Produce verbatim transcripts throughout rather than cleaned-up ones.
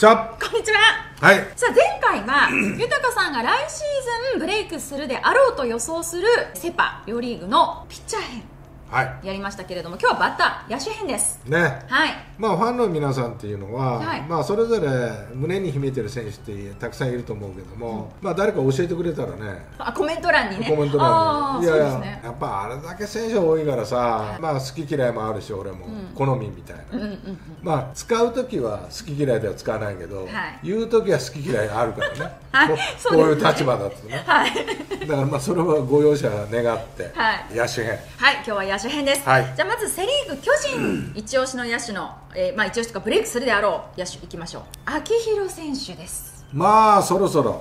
ちは。 こんにちは。 はい。 さあ前回は豊さんが来シーズンブレイクするであろうと予想するセパ両リーグのピッチャー編はい。 やりましたけれども、今日はバッター野手編です。 ね。 はい。 まあファンの皆さんっていうのは、 はい、 まあそれぞれ胸に秘めてる選手ってたくさんいると思うけども、うん、まあ誰か教えてくれたらね。 あ、コメント欄にね。 コメント欄に。いやいや、 ね、 やっぱあれだけ選手多いからさ、はい、まあ好き嫌いもあるし、俺も、うん、好みみたいな。うんうんうん、まあ使うときは好き嫌いでは使わないけど、はい、言うときは好き嫌いあるからね。はい、こ, こういう立場だとね。はい。だからまあそれはご容赦願って、はい、野手編。 はい、今日は野手編です。はい。じゃあまずセ・リーグ巨人一押しの野手の、えー、まあ一押しとかブレイクするであろう野手いきましょう。秋広選手です。まあそろそろ、はい、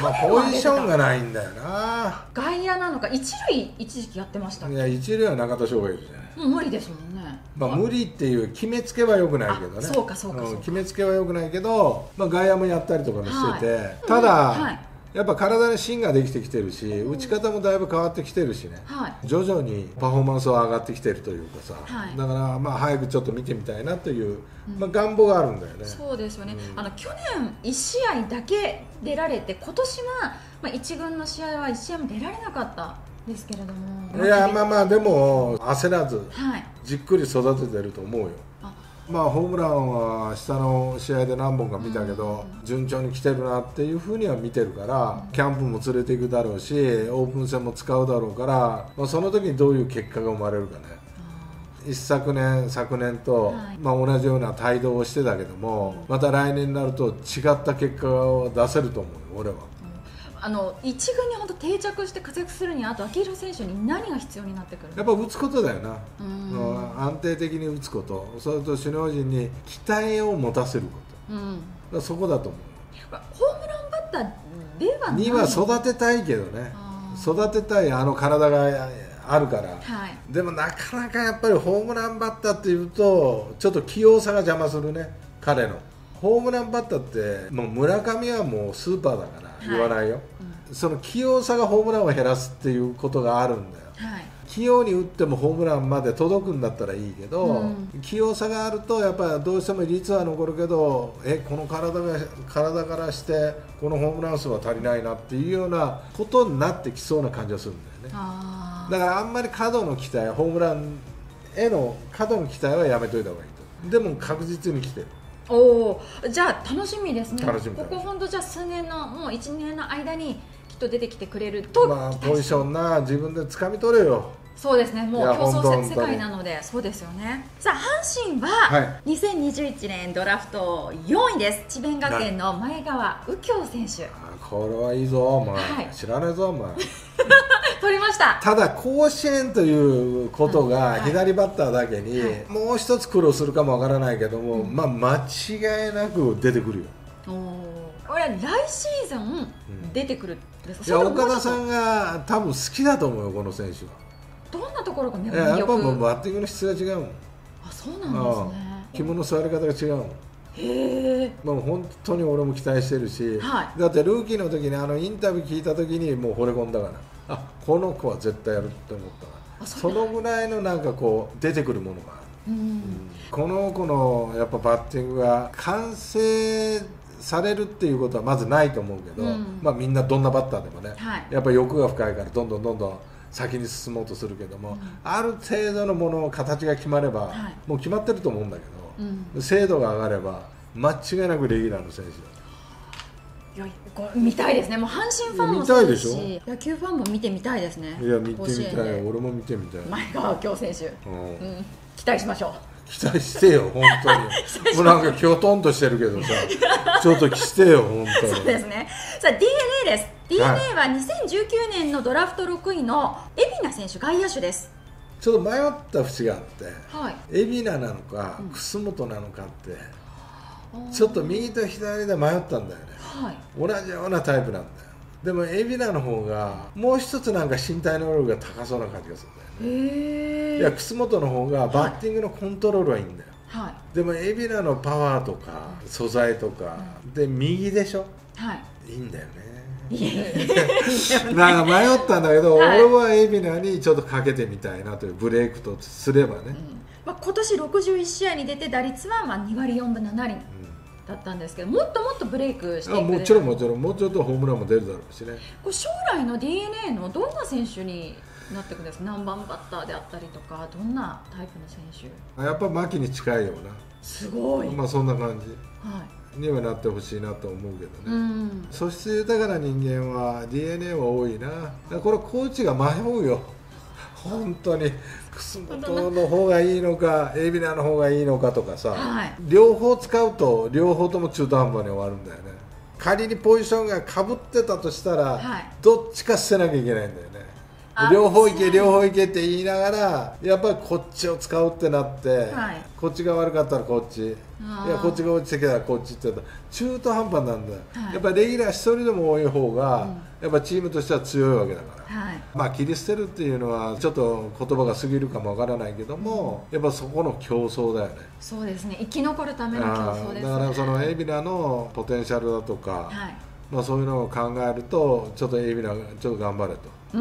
まあポジションがないんだよな。 外野なのか一塁一時期やってましたっけ。 いや一塁は中田翔がいるじゃない。 もう無理ですもんね。 まあ無理っていう決めつけはよくないけどね。 そうかそうかそうか、うん、 決めつけはよくないけど、まあ外野もやったりとかもしてて、はい、ただ、うんはい、やっぱ体に芯ができてきてるし、打ち方もだいぶ変わってきてるしね、はい、徐々にパフォーマンスは上がってきてるというかさ、はい、だからまあ早くちょっと見てみたいなという、まあ、願望があるんだよね。 そうですよね、うん、あの去年いち試合だけ出られて、今年は、まあ、いち軍の試合はいち試合も出られなかったですけれども、 いやまあまあでも焦らず、はい、じっくり育ててると思うよ。まあホームランは下の試合で何本か見たけど、うん、順調に来てるなっていうふうには見てるから、うん、キャンプも連れていくだろうし、オープン戦も使うだろうから、まあ、その時にどういう結果が生まれるかね。一昨年昨年と、はい、まあ同じような帯同をしてたけども、また来年になると違った結果を出せると思うよ俺は。 あの一軍に本当定着して活躍するには、あと秋広選手に何が必要になってくる？ やっぱ打つことだよな。安定的に打つこと、それと首脳陣に期待を持たせること、うん、そこだと思う。 ホームランバッターではないには育てたいけどね、育てたいあの体があるから、はい、でもなかなかやっぱりホームランバッターっていうとちょっと器用さが邪魔するね。彼のホームランバッターってもう村上はもうスーパーだから言わないよ、はい、うん、その器用さがホームランを減らすっていうことがあるんだよ、はい、器用に打ってもホームランまで届くんだったらいいけど、うん、器用さがあるとやっぱりどうしても率は残るけど、えこの体が体からしてこのホームラン数は足りないなっていうようなことになってきそうな感じがするんだよね。あだからあんまり過度の期待、ホームランへの過度の期待はやめといた方がいいと。でも確実に来てる。 おお、じゃあ楽しみですね。 楽しみ。 ここ本当じゃあ数年のもういちねんの間にきっと出てきてくれると。 まあポジションな自分で掴み取れよ。 そうですね、もう競争世界なので。そうですよね。さあ阪神はにせんにじゅういちねんドラフトよんいです。智弁学園の前川右京選手。あこれはいいぞお前、はい、知らないぞお前取りました。 ただ甲子園ということが左バッターだけにもう一つ苦労するかもわからないけども、まあ間違いなく出てくるよ。 これ来シーズン出てくるんですか？ いや岡田さんが多分好きだと思うよこの選手は。 どんなところが魅力？ やっぱもうバッティングの質が違うもん。 あ、そうなんですね。 肝の座り方が違うもん。 へえ。 もう本当に俺も期待してるし、はい、だってルーキーの時にあのインタビュー聞いた時にもう惚れ込んだから、あこの子は絶対やるって思ったから、そのぐらいのなんかこう出てくるものがある、うんうん、この子のやっぱバッティングが完成されるっていうことはまずないと思うけど、うん、まあみんなどんなバッターでもね、はい、やっぱり欲が深いからどんどんどんどん先に進もうとするけども、うん、ある程度のもの形が決まれば、はい、もう決まってると思うんだけど、うん、精度が上がれば間違いなくレギュラーの選手だ。 いやこれ見たいですね。もう阪神ファンもそうですし野球ファンも見てみたいですね。 いや見てみたい。俺も見てみたい。 前川右京選手、うんうん、期待しましょう。 期待してよ本当にもうなんかきょとんとしてるけどさちょっとしてよ本当に。 そうですね。さあ ディーエヌエー です。 ディーエヌエー はにせんじゅうきゅうねんのドラフトろくいの海老名選手、外野手です。 ちょっと迷った節があって、はい、海老名なのか、うん、楠本なのかってちょっと右と左で迷ったんだよね、はい、同じようなタイプなんだよ。でも海老名の方がもう一つなんか身体能力が高そうな感じがするんだよね。へー。いや楠本の方がバッティングのコントロールはいいんだよ、はい、でも海老名のパワーとか素材とか、うん、で右でしょ、はい、いいんだよね。なんか迷ったんだけど、はい、俺は海老名にちょっとかけてみたいなというブレイクとすればね、うん、 まあ、今年ろくじゅういち試合に出て打率はまあにわりよんぶななりん、 だったんですけど、もっともっとブレイクしていく。 もちろんもちろん、もうちょっとホームランも出るだろうしね。 これ将来の ディーエヌエー のどんな選手になっていくんですか？何番バッターであったりとか、どんなタイプの選手？ やっぱ牧に近いような、 すごい、 まあそんな感じ、 はい、 にはなってほしいなと思うけどね、 うん、 素質豊かな人間は ディーエヌエー は多いな。これコーチが迷うよ本当に。楠本の方がいいのか海老名の方がいいのかとかさ、はい、両方使うと両方とも中途半端に終わるんだよね。仮にポジションがかぶってたとしたら、はい、どっちか捨てなきゃいけないんだよね。両方いけ両方いけって言いながらやっぱりこっちを使うってなって、はい、こっちが悪かったらこっち、いやこっちが落ちてきたらこっちって言ったら中途半端なんだよ、はい、やっぱりレギュラー一人でも多い方が、うん、やっぱチームとしては強いわけだから、はい、まあ切り捨てるっていうのはちょっと言葉が過ぎるかもわからないけども、うん、やっぱそこの競争だよね。 そうですね、生き残るための競争ですね。 だからその海老名のポテンシャルだとか、はい、まあそういうのを考えるとちょっと海老名ちょっと頑張れと、うん、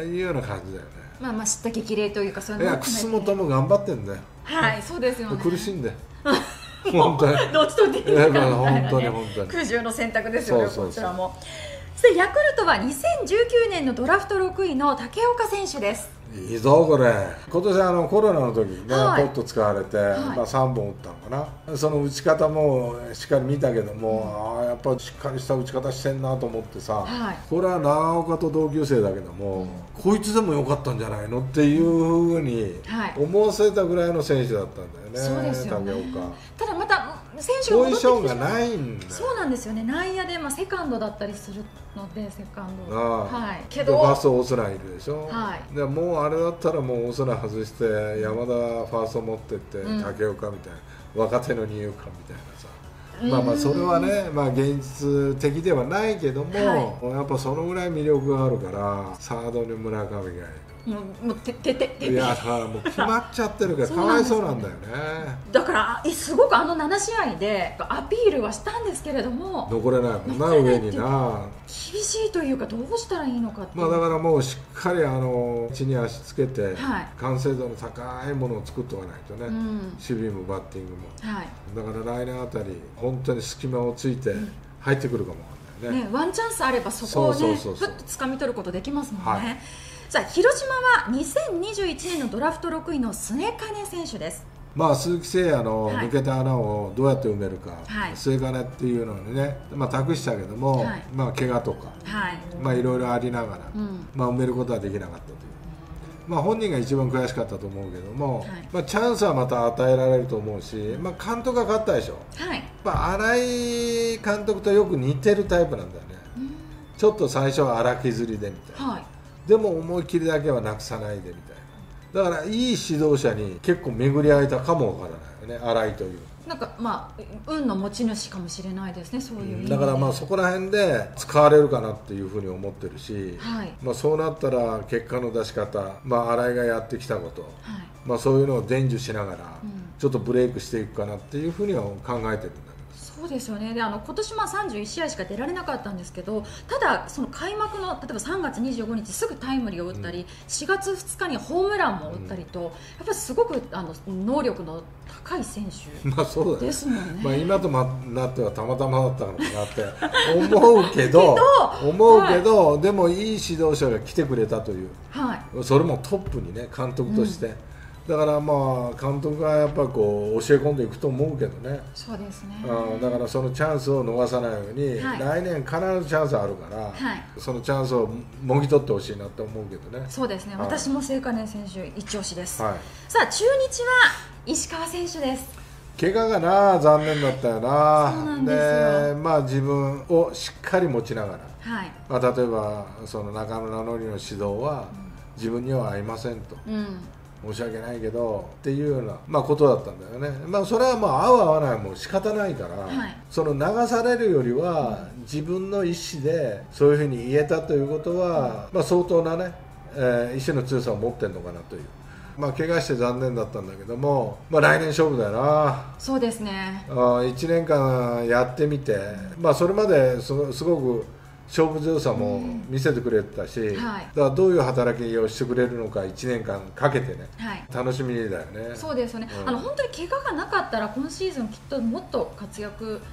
いうような感じだよね。 まあまあ知った激励というか、そういうのをいや楠本も頑張ってんだよ。 はい、そうですよね。 苦しんで本当にどっちとっていいかみたいなね、 本当に本当に苦渋の選択ですよね。こちらも。でヤクルトはにせんじゅうきゅうねんのドラフトろくいの武岡選手です。 いいぞこれ。今年あのコロナの時ね、はい、ポット使われて、はい、まあ、さんぼん打ったのかな。その打ち方もしっかり見たけども、うん、あやっぱしっかりした打ち方してんなと思ってさ、はい、これは長岡と同級生だけども、うん、こいつでもよかったんじゃないのっていうふうに思わせたぐらいの選手だったんだよね、 そうですよね。 武岡。 ただまた選手が戻ってきてしまう、 ポジションがないんだよ。 そうなんですよね。内野で、まあ、セカンドだったりするので、セカンド、はい、けどファースト大空いるでしょ、はい、でもうあれだったらもう大空外して山田ファースト持ってって、うん、武岡みたいな若手の二遊間みたいなさ、まあまあそれはね、まあ、現実的ではないけども、はい、やっぱそのぐらい魅力があるからサードに村上がいる。 もうもうてててていやだからもう決まっちゃってるからかわいそうなんだよね。 だからすごくあのななしあいでアピールはしたんですけれども残れないもんな、上にな。 厳しいというか、どうしたらいいのかって。 まあだからもうしっかりあの地に足つけて、はい、完成度の高いものを作っておかないとね、うん、守備もバッティングも、はい、だから来年あたり本当に隙間をついて入ってくるかもわかんないね。 ね、ワンチャンスあればそこをねふっと掴み取ることできますもんね。はい、さあ広島はにせんにじゅういちねんのドラフトろくいの末金選手です。 まあ鈴木誠也の抜けた穴をどうやって埋めるか、はい、末金っていうのにね、まあ、託したけども、はい、まあ怪我とか、はい、まあいろいろありながら、うん、まあ埋めることはできなかったという、まあ本人が一番悔しかったと思うけども、はい、まあチャンスはまた与えられると思うし、まあ監督が勝ったでしょ。はい、まあ新井監督とよく似てるタイプなんだよね。うん、ちょっと最初は荒削りでみたいな。はい、でも思い切りだけはなくさないでみたいな。だからいい指導者に結構巡り合えたかもわからないよね、新井という。 なんかまあ運の持ち主かもしれないですね、そういう意味で。 だからまあそこら辺で使われるかなっていうふうに思ってるし、はい、まあそうなったら結果の出し方、まあ新井がやってきたこと、はい、まあそういうのを伝授しながら、うん、ちょっとブレイクしていくかなっていうふうには考えてるんだけど。 そうですよね。であの今年まあさんじゅういちしあいしか出られなかったんですけど、ただその開幕の例えばさんがつにじゅうごにちすぐタイムリーを打ったり、うん、しがつふつかにホームランも打ったりと、うん、やっぱりすごくあの能力の高い選手まあそうだね、 ですもんね。 まあ今となってはたまたまだったのかなって思うけど思うけど、はい、でもいい指導者が来てくれたという、はい、それもトップにね監督として、うん、だからまあ監督がやっぱりこう教え込んでいくと思うけどね。 そうですね。 だからそのチャンスを逃さないように、はい、来年必ずチャンスあるから、はい、そのチャンスをもぎ取ってほしいなって思うけどね。 そうですね、はい、私も末金選手一押しです、はい、さあ中日は石川選手です。 怪我がな残念だったよな。 そうなんですよ。 でまあ自分をしっかり持ちながら、 はい、 まあ、例えばその中野のりの指導は自分には合いませんと、うん、申し訳ないけどっていうような、まあ、ことだったんだよね。まあそれはまあ合う合わないも仕方ないから、はい、その流されるよりは、うん、自分の意思でそういうふうに言えたということは、うん、まあ相当なね、えー、意志の強さを持ってるのかなという。まあ怪我して残念だったんだけども、まあ、来年勝負だよな。 そうですね。 あいちねんかんやってみて、まあ、それまですご、すごく勝負強さも見せてくれたし、うん、はい、だからどういう働きをしてくれるのかいちねんかんかけてね、はい、楽しみだよね。 そうですよね、うん、あの本当に怪我がなかったら今シーズンきっともっと活躍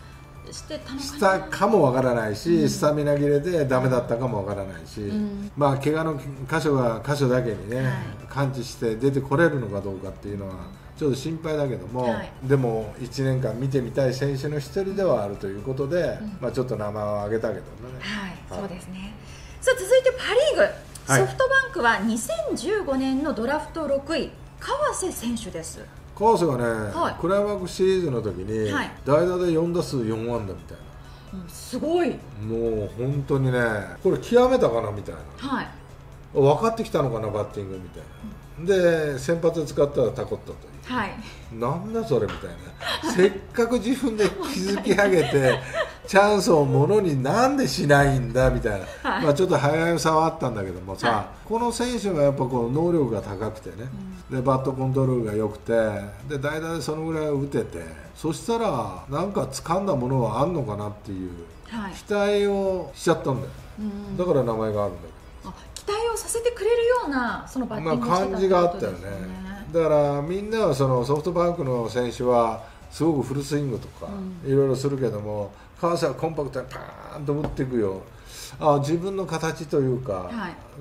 してたのかな、 したかもわからないし、うん、スタミナ切れでダメだったかもわからないし、うん、まあ怪我の箇所が箇所だけにね、はい、完治して出てこれるのかどうかっていうのはちょっと心配だけども、はい、でもいちねんかん見てみたい選手の一人ではあるということで、うん、まあ、ちょっと名前を挙げたけどね、 はい、はい、そうですね。さあ続いてパ・リーグ、はい、ソフトバンクはにせんじゅうごねんのドラフトろくい川瀬選手です。 川瀬がね、はい、クライマックスシリーズの時に、はい、代打でよんだすうよんあんだみたいな、 うん、すごい、 もう本当にね、これ極めたかなみたいな、はい、分かってきたのかなバッティングみたいな、うん、で先発で使ったらタコったという、はい、なんだそれみたいなせっかく自分で築き上げてチャンスをものになんでしないんだみたいな、はい、まあ、ちょっと早いさはあったんだけどもさ、はい、この選手はやっぱこう能力が高くてね、うん、でバットコントロールが良くて、で代打でそのぐらい打てて、そしたらなんか掴んだものはあんのかなっていう期待をしちゃったんだよ、うん、だから名前があるんだけど、 期待をさせてくれるようなそのバッティングをしてたってことですね。 まあ、感じがあったよね。だからみんなはそのソフトバンクの選手はすごくフルスイングとかいろいろするけども、川瀬はコンパクトにパーンと打っていくよ、あ自分の形というか、はい、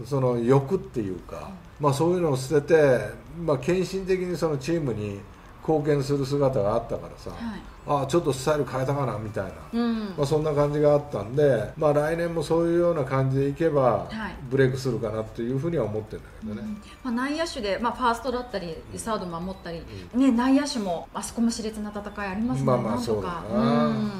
その欲っていうか、まあ、そういうのを捨てて、まあ、献身的にそのチームに貢献する姿があったからさ、はい、あちょっとスタイル変えたかなみたいな、うん、まあ、そんな感じがあったんで、まあ、来年もそういうような感じでいけば、はい、ブレイクするかなっていうふうには思ってるんだけどね、うん、 まあ、内野手で、まあ、ファーストだったりサード守ったり、うん、ね、内野手もあそこも熾烈な戦いありますので、なんとか、うん、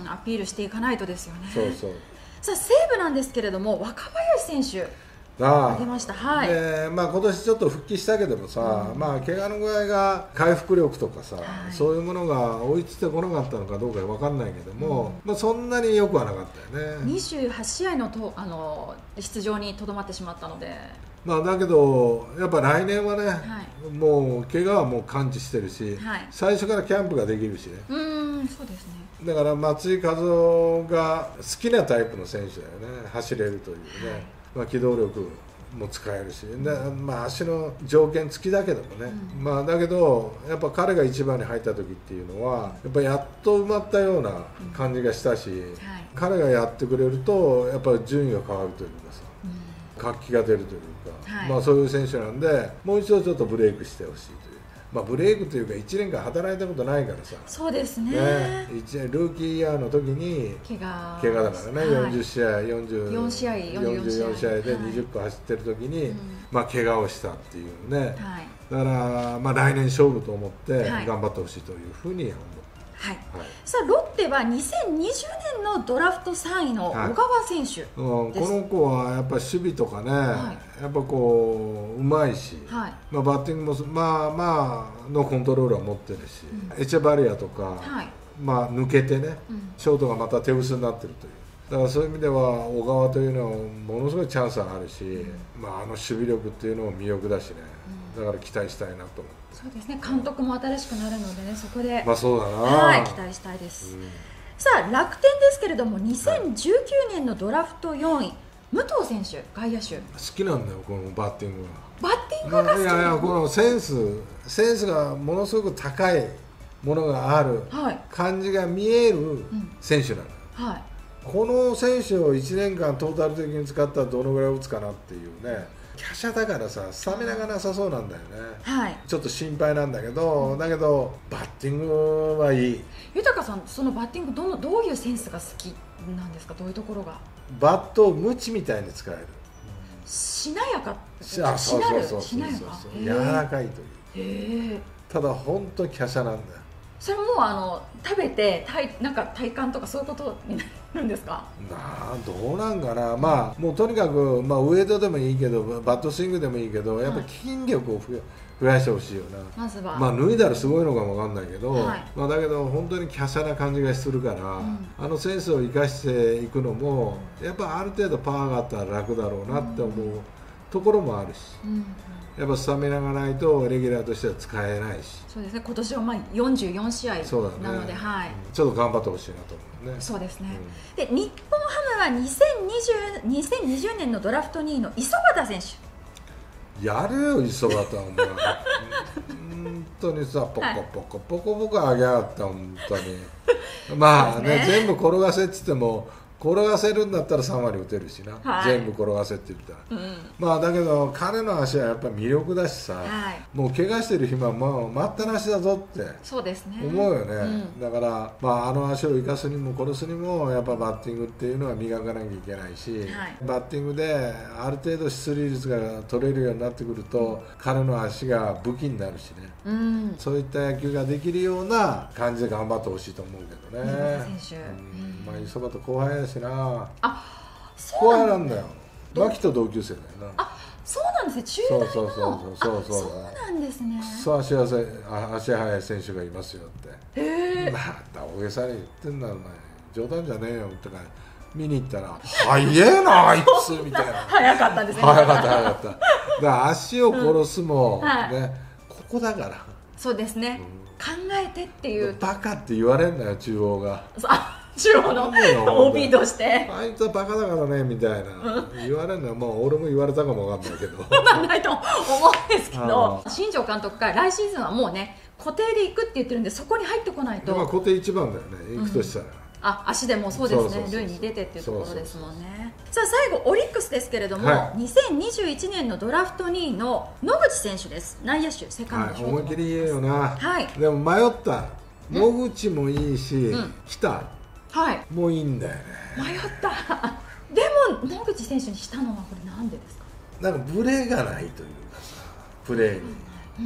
アピールしていかないとですよね。 そうそう。 さあ西武なんですけれども若林選手あ出ました、はい、 でまあ、今年ちょっと復帰したけどもさ、うん、まあ、怪我の具合が回復力とかさ、はい、そういうものが追いついてこなかったのかどうか分かんないけども、うん、まあ、そんなによくはなかったよね。 にじゅうはちしあいのとあの出場にとどまってしまったので、 まあ、だけどやっぱ来年はね、はい、もう怪我はもう完治してるし、はい、最初からキャンプができるしね、 うーん、そうですね。だから松井一夫が好きなタイプの選手だよね、走れるというね、はい、まあ、機動力も使えるし、で、まあ、足の条件付きだけどもね、うん、まあ、だけどやっぱ彼が一番に入った時っていうのはやっぱやっと埋まったような感じがしたし、うん、はい、彼がやってくれるとやっぱり順位が変わるというかさ、うん、活気が出るというか、はい、まあ、そういう選手なんでもう一度ちょっとブレイクしてほしいという。まあ、ブレイクというかいちねんかん働いたことないからさ、 そうですね、 ね、いちねんルーキーイヤーの時に怪我怪我だからね、はい、よんじゅっしあいよんじゅうよん試合よんじゅうよん試合でにじゅっぷん走ってる時に、はい、まあ、怪我をしたっていうね、はい、だから、まあ、来年勝負と思って頑張ってほしいというふうに思う。 はい、はい、さあロッテはにせんにじゅうねんのドラフトさんいの小川選手です、はい、うん、この子はやっぱり守備とかね、はい、やっぱこううまいし、はい、まあ、バッティングもまあまあのコントロールは持ってるし、うん、エチェバリアとか、はい、まあ、抜けてね、うん、ショートがまた手薄になってるという、だからそういう意味では小川というのはものすごいチャンスがあるし、うん、まあ、あの守備力っていうのも魅力だしね、うん、だから期待したいなと思って。 そうですね、監督も新しくなるのでね、そこで、 まあ、そうだな、 はい、期待したいです、うん、さあ楽天ですけれどもにせんじゅうきゅうねんのドラフトよんい武藤選手、外野手。 好きなんだよこのバッティングが。 バッティングが好き、 まあ、いやいやこのセンスセンスがものすごく高いものがある感じが見える選手なの、はい、この選手をいちねんかんトータル的に使ったらどのぐらい打つかなっていうね、華奢だからさスタミナがなさそうなんだよね、はい、ちょっと心配なんだけど、うん、だけどバッティングはいい。 豊さん、そのバッティングどのどういうセンスが好きなんですか？どういうところが？ バットをムチみたいに使える、 しなやか、 しなる、しなやか、柔らかいという、ただ本当に華奢なんだよ。 それもあの食べて体なんか体感とかそういうことになるんですか？ なあ、どうなんかな、まあもうとにかく、まあ、ウエイトでもいいけどバットスイングでもいいけどやっぱ筋力を増や、増やしてほしいよな。 まずはまあ脱いだらすごいのかもわかんないけど、はい、まあだけど本当に華奢な感じがするから、うん、あのセンスを生かしていくのもやっぱある程度パワーがあったら楽だろうなって思うところもあるし、うん、やっぱスタミナがないとレギュラーとしては使えないし。 そうですね、今年はまあよんじゅうよんしあいなので、ね、はい、 ちょっと頑張ってほしいなと思うね。 そうですね、うん、で日本ハムはにせんにじゅうねんのドラフトにいの磯端選手。 やるよ磯端お前本当にさポコポコポコポコ上げやがった本当にまあね、ね、全部転がせって言っても転がせるんだったらさん割打てるしな、はい、全部転がせって言ったら、うん、まあだけど彼の足はやっぱり魅力だしさ、はい、もう怪我してる暇はもう待ったなしだぞってそうですね思うよね、うん、だから、まあ、あの足を生かすにも殺すにもやっぱバッティングっていうのは磨かなきゃいけないし、はい、バッティングである程度出塁率が取れるようになってくると、うん、彼の足が武器になるしね、うん、そういった野球ができるような感じで頑張ってほしいと思うけどね。 選手、 うんまあ、磯端後輩やしなあ、 後輩なんだよ。牧と同級生だよな。 あ、そうなんですね。中大の。 そうそうそうそうそう。 そうなんですね。 そう足速い足速い選手がいますよって。 へえ。 また大げさに言ってんだお前。冗談じゃねえよってか見に行ったら速えなあいつみたいな。 速かったんですね。 速かった速かった。だから足を殺すも、うんはい、ねここだから。 そうですね。うん考えてっていうバカって言われんなよ中央があ中央の オービー としてあいつはバカだからねみたいな、うん、言われんのよ。もう俺も言われたかもわかんないけどそうなんないと思うんですけど新庄監督が来シーズンはもうね固定で行くって言ってるんでそこに入ってこないと、 まあ、固定一番だよね行くとしたら、うんあ足でもそうですね塁に出てっていうところですもんね。さあ最後オリックスですけれども、はい、にせんにじゅういちねんのドラフトにいの野口選手です。内野手セカンド、はい、 思いっきりいいよな、 はい、 でも迷った野口もいいし、うん、北もいいんだよね、 はい、迷ったでも野口選手にしたのはこれなんでですか。 なんかブレがないというかさプレーに、うん、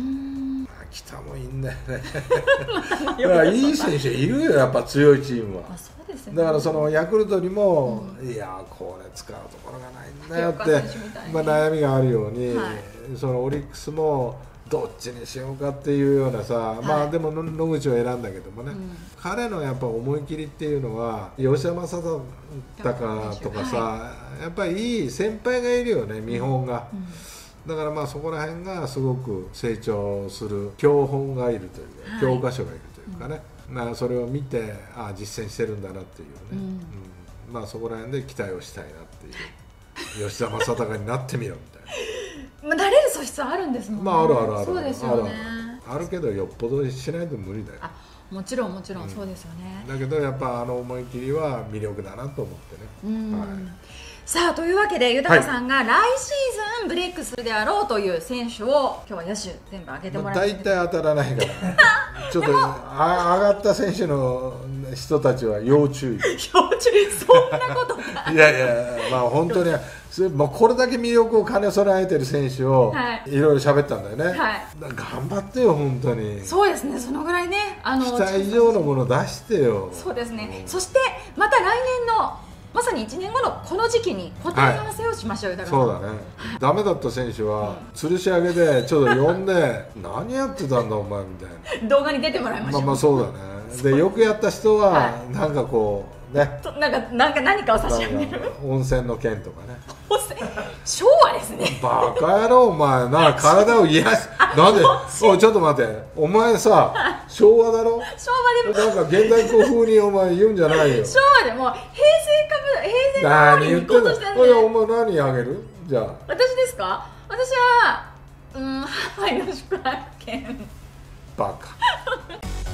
北もいいんだよねだからいい選手いるよやっぱ強いチームは。 あそうですね、 だからそのヤクルトにも、うん、いやこれ使うところがないんだよって、まあ、悩みがあるように、はい、そのオリックスもどっちにしようかっていうようなさ、はい、まあでも野口を選んだけどもね、うん、彼のやっぱ思い切りっていうのは吉田正尚とかさ、はい、やっぱりいい先輩がいるよね見本が、うんうんだからまあそこら辺がすごく成長する教本がいるというか、はい、教科書がいるというかね、うん、まあそれを見てああ実践してるんだなっていうね、うんうん、まあそこら辺で期待をしたいなっていう吉田正尚になってみろみたいなまあ慣れる素質はあるんですもんね。 まああるあるあるそうですよね。 あるあるけどよっぽどしないと無理だよ。 あもちろんもちろんそうですよね、 うん、だけどやっぱあの思い切りは魅力だなと思ってね、うん、はいさあというわけで豊さんが来シーズンブレイクするであろうという選手を今日は野手全部挙げてもらって、 大体当たらないからちょっとあ上がった選手の人たちは要注意要注意そんなことがいやいやまあ本当にもうこれだけ魅力を兼ね備えてる選手をいろいろ喋ったんだよね、はい、頑張ってよ本当に。 そうですねそのぐらいねあの期待以上のもの出してよ。 そうですね、うん、そしてまた来年のまさにいちねんごのこの時期に答え合わせをしましょう、はい、 そうだね、はい、ダメだった選手は、うん、吊るし上げでちょっと呼んで何やってたんだお前みたいな動画に出てもらいましょう。 まあまあそうだねでよくやった人は、はい、なんかこうねなんかなんか何かを差し上げる温泉の件とかね昭和ですねバカ野郎お前な体を癒しなんでおいちょっと待ってお前さ昭和だろ昭和でもなんか現代風風にお前言うんじゃないよ昭和でも平成株平成の方に行こうとしてるんでお前何あげるじゃあ私ですか。私はうんハワイの宿泊券バカ